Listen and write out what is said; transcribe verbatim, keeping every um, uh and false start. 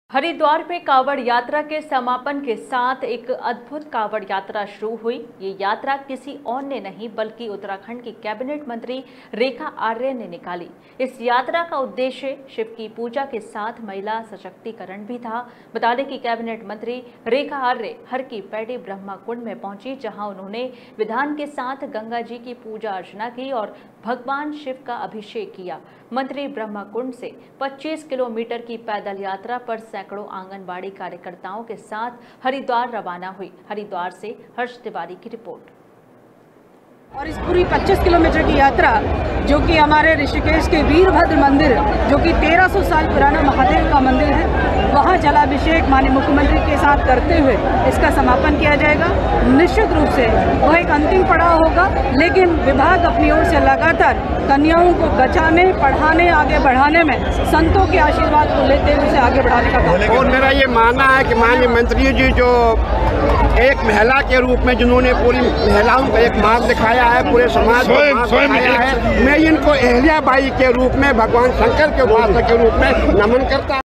हरिद्वार में कांवड़ यात्रा के समापन के साथ एक अद्भुत कांवड़ यात्रा शुरू हुई। ये यात्रा किसी और ने नहीं बल्कि उत्तराखंड की कैबिनेट मंत्री रेखा आर्य ने निकाली। इस यात्रा का उद्देश्य शिव की पूजा के साथ महिला सशक्तिकरण भी था। बता दें कि कैबिनेट मंत्री रेखा आर्य हर की पैड़ी ब्रह्मा कुंड में पहुंची, जहां उन्होंने विधान के साथ गंगा जी की पूजा अर्चना की और भगवान शिव का अभिषेक किया। मंत्री ब्रह्मा कुंड से पच्चीस किलोमीटर की पैदल यात्रा पर सैकड़ों आंगनबाड़ी कार्यकर्ताओं के साथ हरिद्वार रवाना हुई। हरिद्वार से हर्ष तिवारी की रिपोर्ट। और इस पूरी पच्चीस किलोमीटर की यात्रा जो कि हमारे ऋषिकेश के वीरभद्र मंदिर, जो कि तेरह सौ साल पुराना महादेव का मंदिर है, वहां जलाभिषेक माननीय मुख्यमंत्री के साथ करते हुए इसका समापन किया जाएगा। निश्चित रूप से वह एक अंतिम पड़ाव होगा, लेकिन विभाग अपनी ओर से लगातार कन्याओं को बचाने, पढ़ाने, आगे बढ़ाने में संतों के आशीर्वाद को लेते हुए उसे आगे बढ़ाने का काम। और मेरा ये मानना है कि माननीय मंत्री जी जो एक महिला के रूप में जिन्होंने पूरी महिलाओं को एक मार्ग दिखाया है, पूरे समाज को मार्ग दिखाया है, मैं इनको अहिल्याबाई के रूप में, भगवान शंकर के उपासक के रूप में नमन करता